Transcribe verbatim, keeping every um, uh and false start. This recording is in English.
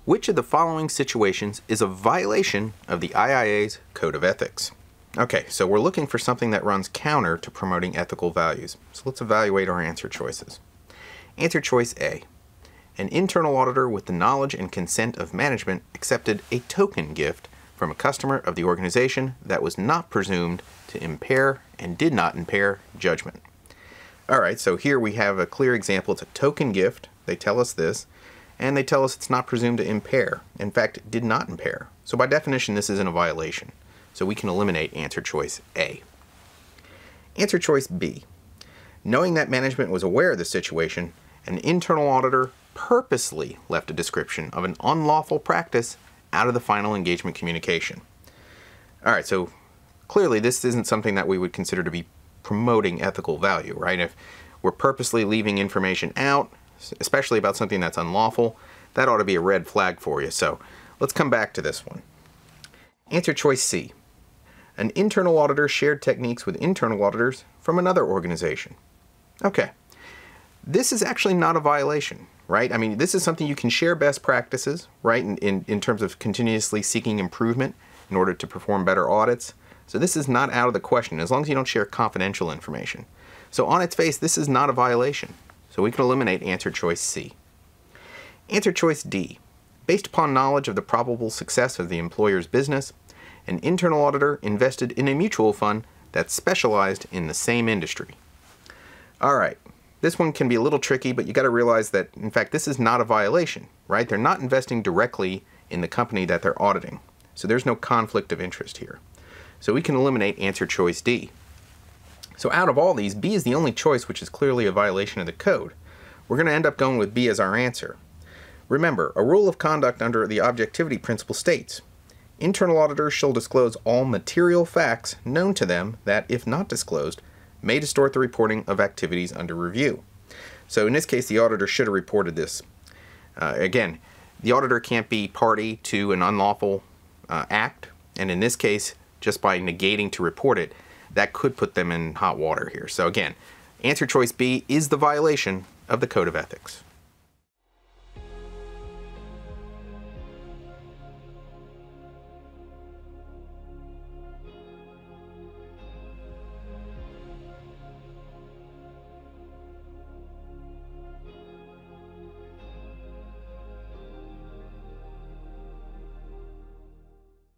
Which of the following situations is a violation of the I I A's Code of Ethics? Okay, so we're looking for something that runs counter to promoting ethical values. So let's evaluate our answer choices. Answer choice A. An internal auditor with the knowledge and consent of management accepted a token gift from a customer of the organization that was not presumed to impair and did not impair judgment. All right, so here we have a clear example. It's a token gift. They tell us this, and they tell us it's not presumed to impair. In fact, it did not impair. So by definition, this isn't a violation. So we can eliminate answer choice A. Answer choice B. Knowing that management was aware of the situation, an internal auditor purposely left a description of an unlawful practice out of the final engagement communication. All right, so clearly this isn't something that we would consider to be promoting ethical value, right? If we're purposely leaving information out, especially about something that's unlawful, that ought to be a red flag for you. So let's come back to this one. Answer choice C. An internal auditor shared techniques with internal auditors from another organization. Okay, this is actually not a violation, right? I mean, this is something you can share best practices, right, in, in, in terms of continuously seeking improvement in order to perform better audits. So this is not out of the question, as long as you don't share confidential information. So on its face, this is not a violation. So we can eliminate answer choice C. Answer choice D. Based upon knowledge of the probable success of the employer's business, an internal auditor invested in a mutual fund that specialized in the same industry. All right, this one can be a little tricky, but you got to realize that, in fact, this is not a violation, right? They're not investing directly in the company that they're auditing. So there's no conflict of interest here. So we can eliminate answer choice D. So out of all these, B is the only choice which is clearly a violation of the code. We're going to end up going with B as our answer. Remember, a rule of conduct under the objectivity principle states, internal auditors shall disclose all material facts known to them that, if not disclosed, may distort the reporting of activities under review. So in this case, the auditor should have reported this. Uh, again, the auditor can't be party to an unlawful uh, act, and in this case, just by negating to report it, that could put them in hot water here. So again, answer choice B is the violation of the Code of Ethics.